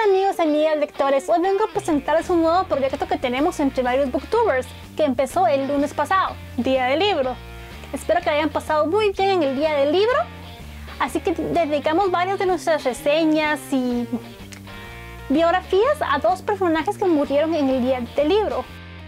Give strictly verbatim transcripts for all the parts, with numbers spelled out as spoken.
amigos y amigas lectores, hoy vengo a presentarles un nuevo proyecto que tenemos entre varios booktubers que empezó el lunes pasado, Día del Libro. Espero que hayan pasado muy bien en el Día del Libro, así que dedicamos varias de nuestras reseñas y biografías a dos personajes que murieron en el Día del Libro.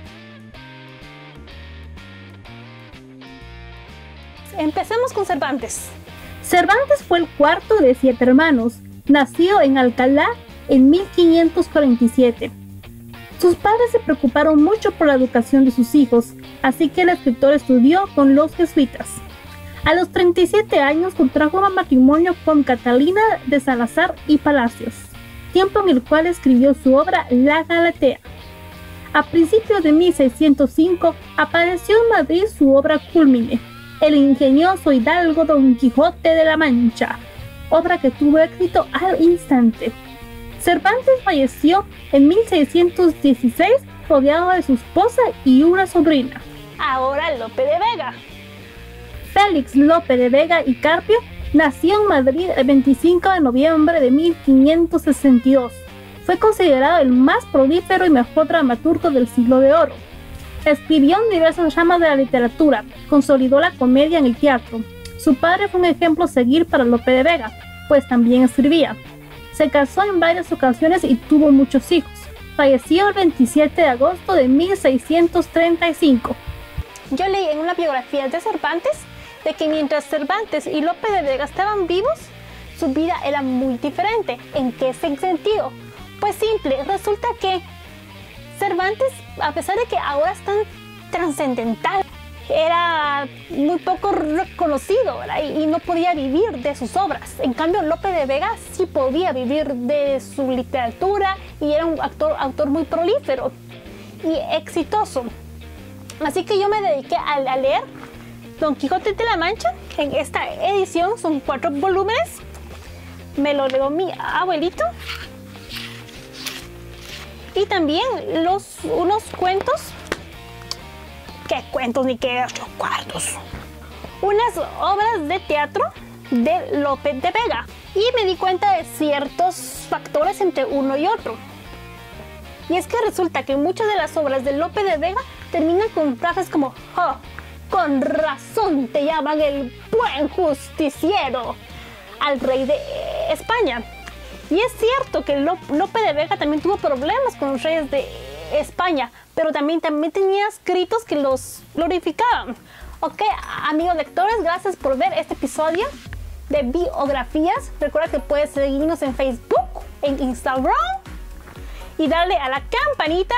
Empecemos con Cervantes. Cervantes fue el cuarto de siete hermanos. Nació en Alcalá en mil quinientos cuarenta y siete. Sus padres se preocuparon mucho por la educación de sus hijos, así que el escritor estudió con los jesuitas. A los treinta y siete años contrajo matrimonio con Catalina de Salazar y Palacios, tiempo en el cual escribió su obra La Galatea. A principios de mil seiscientos cinco apareció en Madrid su obra cúlmine, El ingenioso hidalgo Don Quijote de la Mancha, obra que tuvo éxito al instante. Cervantes falleció en mil seiscientos dieciséis rodeado de su esposa y una sobrina. Ahora Lope de Vega. Félix Lope de Vega y Carpio nació en Madrid el veinticinco de noviembre de mil quinientos sesenta y dos. Fue considerado el más prolífero y mejor dramaturgo del siglo de oro. Escribió en diversas ramas de la literatura, consolidó la comedia en el teatro. Su padre fue un ejemplo a seguir para Lope de Vega, pues también escribía. Se casó en varias ocasiones y tuvo muchos hijos. Falleció el veintisiete de agosto de mil seiscientos treinta y cinco. Yo leí en una biografía de Cervantes de que mientras Cervantes y Lope de Vega estaban vivos, su vida era muy diferente. ¿En qué sentido? Pues simple, resulta que Cervantes, a pesar de que ahora es tan trascendental, era muy poco reconocido, ¿verdad? Y, y no podía vivir de sus obras. En cambio, Lope de Vega sí podía vivir de su literatura y era un actor, autor muy prolífero y exitoso. Así que yo me dediqué a, a leer Don Quijote de la Mancha. En esta edición son cuatro volúmenes. Me lo leyó mi abuelito. Y también los, unos cuentos. ¿Qué cuentos ni qué cuartos? Unas obras de teatro de Lope de Vega. Y me di cuenta de ciertos factores entre uno y otro. Y es que resulta que muchas de las obras de Lope de Vega terminan con frases como oh, con razón te llaman el buen justiciero al rey de España. Y es cierto que Lope de Vega también tuvo problemas con los reyes de España, pero también, también tenía escritos que los glorificaban. Ok, amigos lectores, gracias por ver este episodio de biografías. Recuerda que puedes seguirnos en Facebook, en Instagram y darle a la campanita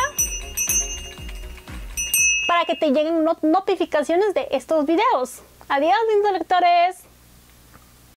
para que te lleguen not- notificaciones de estos videos. Adiós, lindos lectores.